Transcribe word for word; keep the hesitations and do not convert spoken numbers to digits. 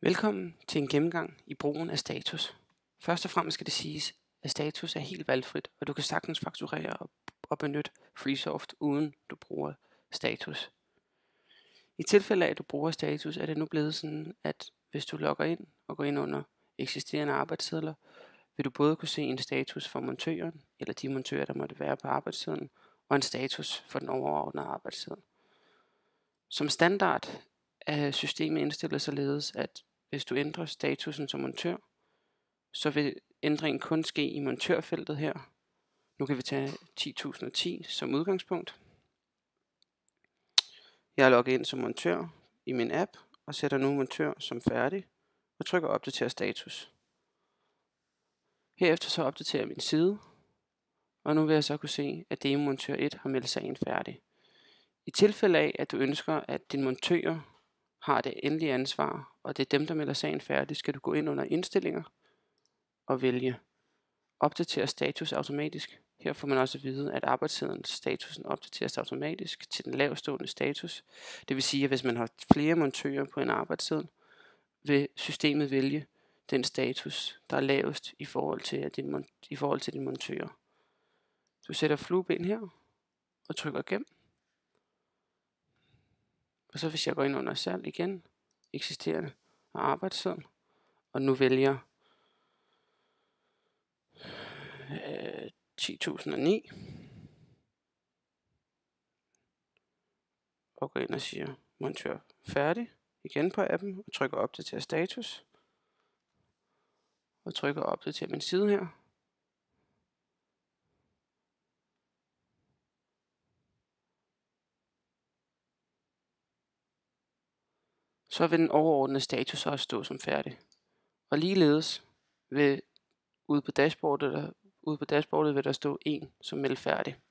Velkommen til en gennemgang i brugen af status. Først og fremmest skal det siges, at status er helt valgfrit, og du kan sagtens fakturere og, og benytte Freesoft, uden du bruger status. I tilfælde af, at du bruger status, er det nu blevet sådan, at hvis du logger ind og går ind under eksisterende arbejdssedler, vil du både kunne se en status for montøren, eller de montører, der måtte være på arbejdssiden, og en status for den overordnede arbejdsside. Som standard er systemet indstillet således, at hvis du ændrer statusen som montør, så vil ændringen kun ske i montørfeltet her. Nu kan vi tage ti tusind og ti som udgangspunkt. Jeg er logget ind som montør i min app og sætter nu montør som færdig og trykker opdater status. Herefter så opdaterer jeg min side, og nu vil jeg så kunne se, at demo montør et har meldt sagen færdig. I tilfælde af, at du ønsker, at din montører har det endelige ansvar, og det er dem, der melder sagen færdig, skal du gå ind under indstillinger og vælge opdatere status automatisk. Her får man også at vide, at arbejdstidens statusen opdateres automatisk til den lavestående status. Det vil sige, at hvis man har flere montører på en arbejdstid, vil systemet vælge den status, der er lavest i forhold til, at din, i forhold til din montører. Du sætter flueben her og trykker gem. Og så hvis jeg går ind under salg igen, eksisterende og arbejdstid, og nu vælger øh, ti tusind og ni, og går ind og siger montør færdig, igen på appen, og trykker opdater status, og trykker opdater min side her. Så vil den overordnede status også stå som færdig. Og ligeledes vil ude på dashboardet, der, ude på dashboardet vil der stå en som meldt færdig.